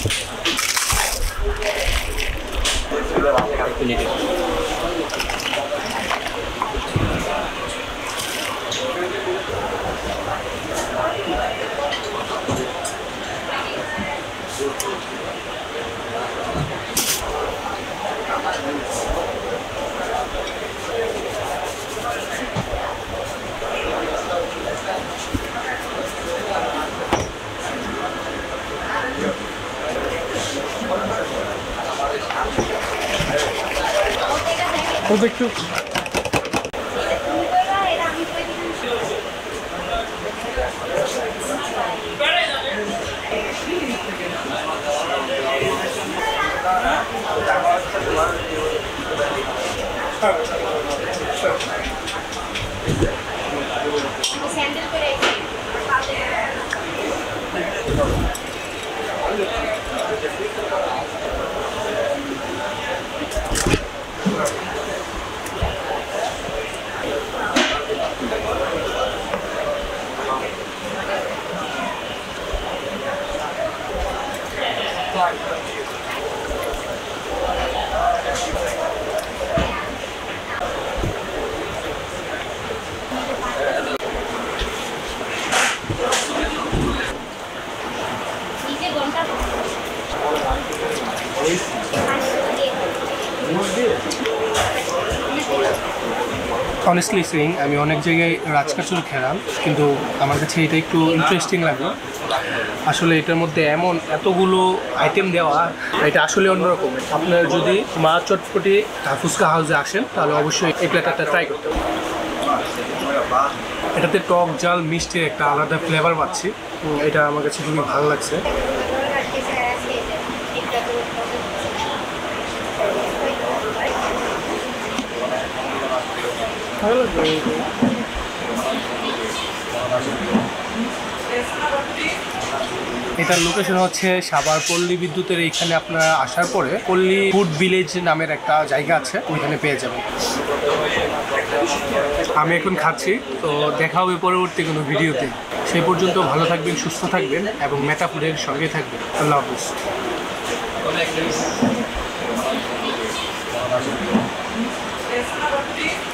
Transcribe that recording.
একটু honestly saying আমি অনেক জায়গায় রাজ কাচুরি খেলাম, কিন্তু আমার কাছে এটা একটু ইন্টারেস্টিং লাগলো। আসলে এটার মধ্যে এমন এতগুলো আইটেম দেওয়া, এটা আসলে অন্যরকম। আপনারা যদি মা চটপটি ফুচকা হাউসে আসেন তাহলে অবশ্যই এই প্ল্যাটারটা ট্রাই করতে হবে। এটাতে টক ঝাল মিষ্টির একটা আলাদা ফ্লেভার পাচ্ছি, এটা আমার কাছে খুবই ভালো লাগছে। এটার লোকেশন হচ্ছে সাভার পল্লী বিদ্যুতের এইখানে আপনারা আসার পরে পল্লী ফুড ভিলেজ নামের একটা জায়গা আছে, ওইখানে পেয়ে যাবেন। আমি এখন খাচ্ছি, তো দেখা হবে পরবর্তী কোনো ভিডিওতে। সেই পর্যন্ত ভালো থাকবেন, সুস্থ থাকবেন এবং মেটা ফুডের সঙ্গে থাকবেন। আল্লাহ হাফিজ।